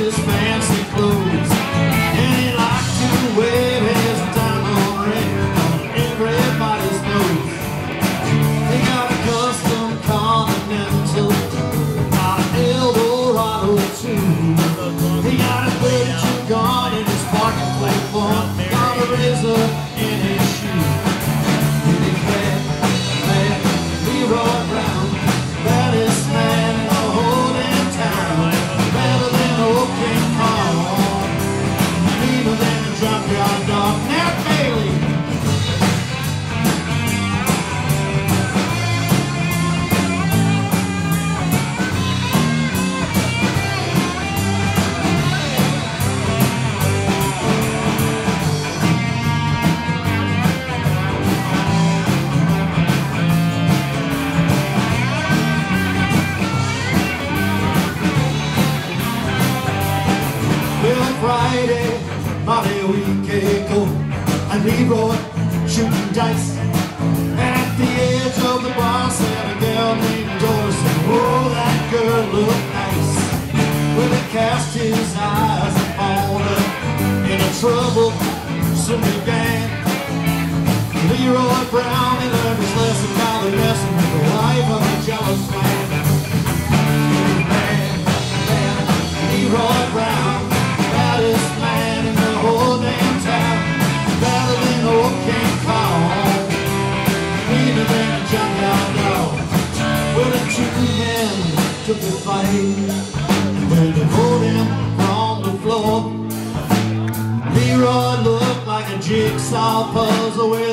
his fancy clothes, and he liked to wave his diamond ring on everybody's nose. He got a custom Continental out of El Dorado too. He got a 32 gun in his pocket plate one, got a razor in his shoe. Really bad Leroy Brown, baddest man in the whole damn town. Better than old King Kong, meaner than a junkyard dog. Nat Bailey. Friday, about a week ago, and Leroy shooting dice, and at the edge of the bar sat a girl named Doris. Oh, that girl looked nice. Well, he cast his eyes upon her, and the trouble soon began. Leroy Brown, he learned his lesson by the lesson with the wife of a jealous man. Leroy Brown, baddest man in the whole damn town. Better than old King Kong, meaner than a junkyard dog. Well, the two men took the fight, and when they pulled him from the floor, Leroy looked like a jigsaw puzzle with